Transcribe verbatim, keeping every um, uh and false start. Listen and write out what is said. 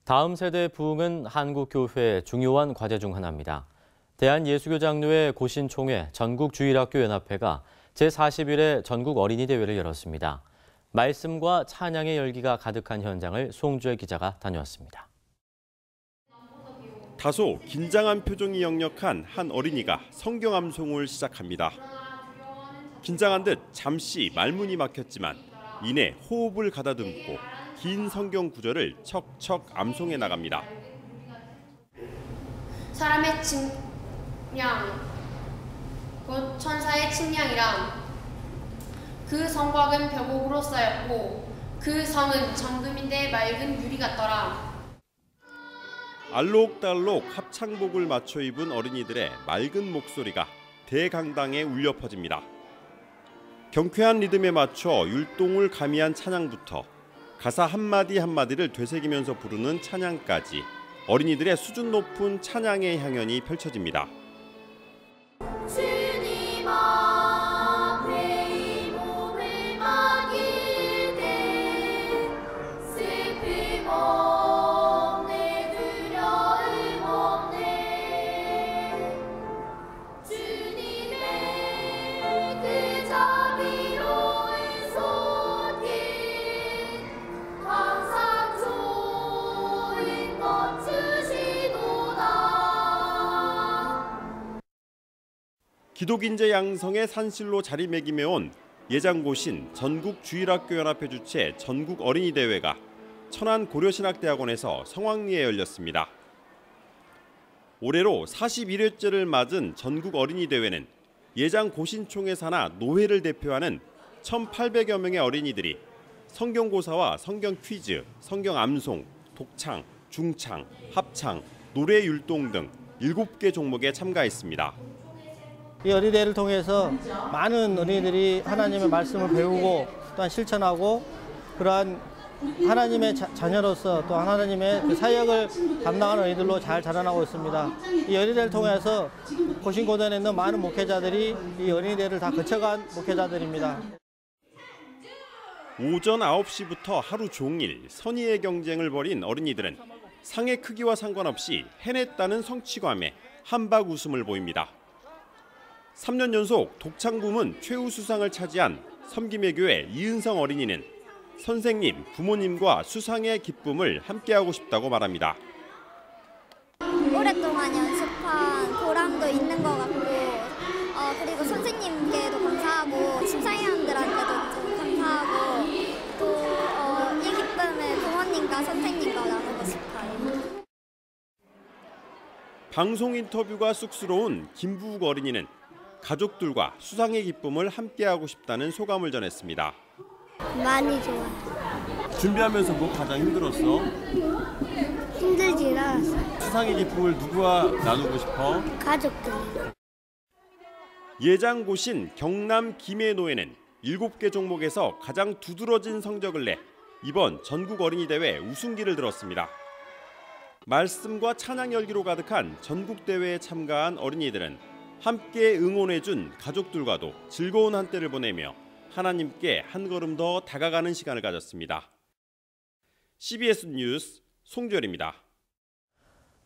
다음 세대 부흥은 한국 교회의 중요한 과제 중 하나입니다. 대한예수교장로회 고신총회 전국주일학교연합회가 제사십 일회 전국 어린이 대회를 열었습니다. 말씀과 찬양의 열기가 가득한 현장을 송주혜 기자가 다녀왔습니다. 다소 긴장한 표정이 역력한 한 어린이가 성경 암송을 시작합니다. 긴장한 듯 잠시 말문이 막혔지만 이내 호흡을 가다듬고 긴 성경 구절을 척척 암송해 나갑니다. 사람의 측량, 곧 천사의 측량이란 그 성곽은 벽옥으로 쌓였고 그 성은 정금인데 맑은 유리 같더라. 알록달록 합창복을 맞춰 입은 어린이들의 맑은 목소리가 대강당에 울려 퍼집니다. 경쾌한 리듬에 맞춰 율동을 가미한 찬양부터 가사 한마디 한마디를 되새기면서 부르는 찬양까지 어린이들의 수준 높은 찬양의 향연이 펼쳐집니다. 주님 앞에 이 몸을 맡길 때 슬픔 없네 두려움 없네 주님의 그 자비로운 손길 항상 좋은 것 주시도다. 기독인재 양성의 산실로 자리매김해온 예장고신 전국주일학교연합회 주최 전국 어린이 대회가 천안 고려신학대학원에서 성황리에 열렸습니다. 올해로 사십일 회째를 맞은 전국 어린이 대회는 예장고신총회 산하 노회를 대표하는 천팔백여 명의 어린이들이 성경고사와 성경 퀴즈, 성경 암송, 독창, 중창, 합창, 노래 율동 등 일곱 개 종목에 참가했습니다. 이 어린이대회를 통해서 많은 어린이들이 하나님의 말씀을 배우고 또한 실천하고 그러한 하나님의 자, 자녀로서 또 하나님의 그 사역을 감당하는 어린이들로 잘 자라나고 있습니다. 이 어린이대회를 통해서 고신고단에 있는 많은 목회자들이 이 어린이대회를 다 거쳐간 목회자들입니다. 오전 아홉 시부터 하루 종일 선의의 경쟁을 벌인 어린이들은 상의 크기와 상관없이 해냈다는 성취감에 한박 웃음을 보입니다. 삼 년 연속 독창 부문 최우수상을 차지한 섬김의교회 이은성 어린이는 선생님, 부모님과 수상의 기쁨을 함께하고 싶다고 말합니다. 오랫동안 연습한 보람도 있는 것 같고 어, 그리고 선생님께도 감사하고 심사위원들한테도 좀 감사하고 또 어, 이 기쁨을 부모님과 선생님과 나누고 싶어요. 방송 인터뷰가 쑥스러운 김부욱 어린이는 가족들과 수상의 기쁨을 함께하고 싶다는 소감을 전했습니다. 많이 좋아요. 준비하면서 뭐 가장 힘들었어? 힘들진 않았어요. 수상의 기쁨을 누구와 나누고 싶어? 가족들. 예장고신 경남 김해노회는 일곱 개 종목에서 가장 두드러진 성적을 내 이번 전국 어린이 대회 우승기를 들었습니다. 말씀과 찬양 열기로 가득한 전국 대회에 참가한 어린이들은 함께 응원해준 가족들과도 즐거운 한때를 보내며 하나님께 한 걸음 더 다가가는 시간을 가졌습니다. 씨비에스 뉴스 송주열입니다.